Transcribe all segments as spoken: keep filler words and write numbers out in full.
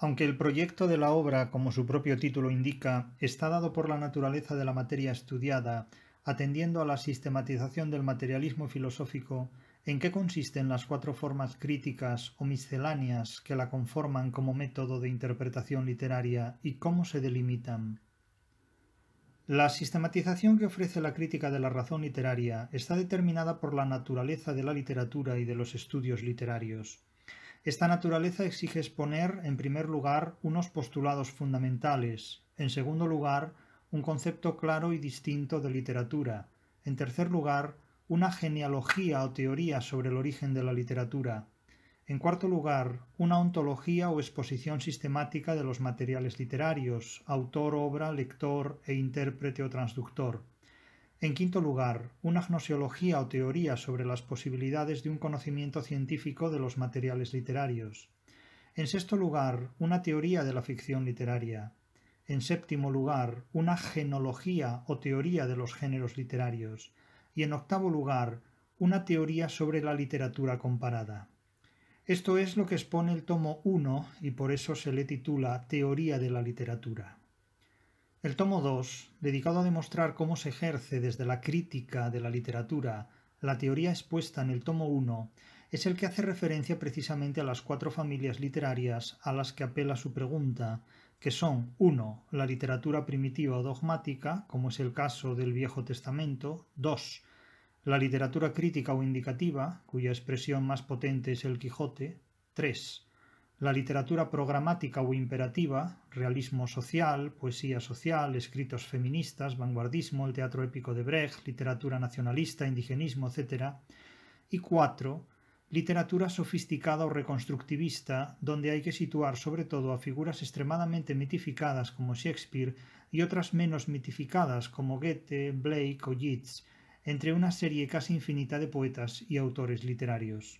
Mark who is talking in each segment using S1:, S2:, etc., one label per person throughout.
S1: Aunque el proyecto de la obra, como su propio título indica, está dado por la naturaleza de la materia estudiada, atendiendo a la sistematización del materialismo filosófico, ¿en qué consisten las cuatro formas críticas o misceláneas que la conforman como método de interpretación literaria y cómo se delimitan? La sistematización que ofrece la crítica de la razón literaria está determinada por la naturaleza de la literatura y de los estudios literarios. Esta naturaleza exige exponer, en primer lugar, unos postulados fundamentales, en segundo lugar, un concepto claro y distinto de literatura, en tercer lugar, una genealogía o teoría sobre el origen de la literatura, en cuarto lugar, una ontología o exposición sistemática de los materiales literarios, autor, obra, lector e intérprete o transductor. En quinto lugar, una gnosiología o teoría sobre las posibilidades de un conocimiento científico de los materiales literarios. En sexto lugar, una teoría de la ficción literaria. En séptimo lugar, una genología o teoría de los géneros literarios. Y en octavo lugar, una teoría sobre la literatura comparada. Esto es lo que expone el tomo uno y por eso se le titula Teoría de la literatura. El tomo dos, dedicado a demostrar cómo se ejerce desde la crítica de la literatura la teoría expuesta en el tomo uno, es el que hace referencia precisamente a las cuatro familias literarias a las que apela su pregunta, que son uno la literatura primitiva o dogmática, como es el caso del Viejo Testamento, dos la literatura crítica o indicativa, cuya expresión más potente es el Quijote, tres la literatura programática o imperativa, realismo social, poesía social, escritos feministas, vanguardismo, el teatro épico de Brecht, literatura nacionalista, indigenismo, etcétera. Y cuatro literatura sofisticada o reconstructivista, donde hay que situar sobre todo a figuras extremadamente mitificadas como Shakespeare y otras menos mitificadas como Goethe, Blake o Yeats, entre una serie casi infinita de poetas y autores literarios.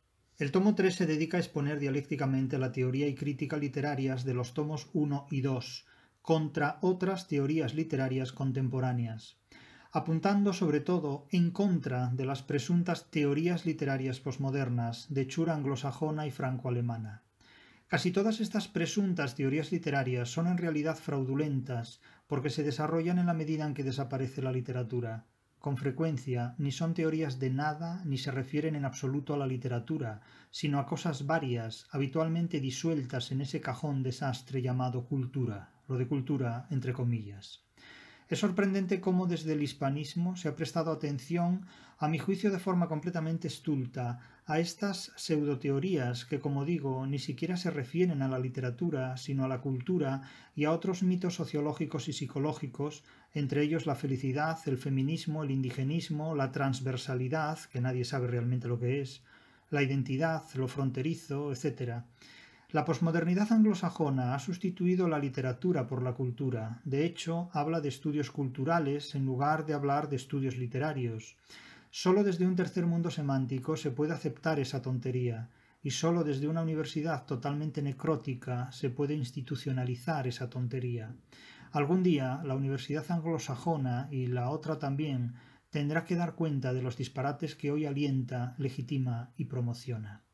S1: El tomo tres se dedica a exponer dialécticamente la teoría y crítica literarias de los tomos uno y dos contra otras teorías literarias contemporáneas, apuntando sobre todo en contra de las presuntas teorías literarias posmodernas de hechura anglosajona y franco-alemana. Casi todas estas presuntas teorías literarias son en realidad fraudulentas porque se desarrollan en la medida en que desaparece la literatura. Con frecuencia, ni son teorías de nada ni se refieren en absoluto a la literatura, sino a cosas varias, habitualmente disueltas en ese cajón desastre llamado cultura, lo de cultura entre comillas. Es sorprendente cómo desde el hispanismo se ha prestado atención, a mi juicio de forma completamente estulta, a estas pseudoteorías que, como digo, ni siquiera se refieren a la literatura, sino a la cultura y a otros mitos sociológicos y psicológicos, entre ellos la felicidad, el feminismo, el indigenismo, la transversalidad, que nadie sabe realmente lo que es, la identidad, lo fronterizo, etcétera. La posmodernidad anglosajona ha sustituido la literatura por la cultura. De hecho, habla de estudios culturales en lugar de hablar de estudios literarios. Solo desde un tercer mundo semántico se puede aceptar esa tontería, y solo desde una universidad totalmente necrótica se puede institucionalizar esa tontería. Algún día, la universidad anglosajona, y la otra también, tendrá que dar cuenta de los disparates que hoy alienta, legitima y promociona.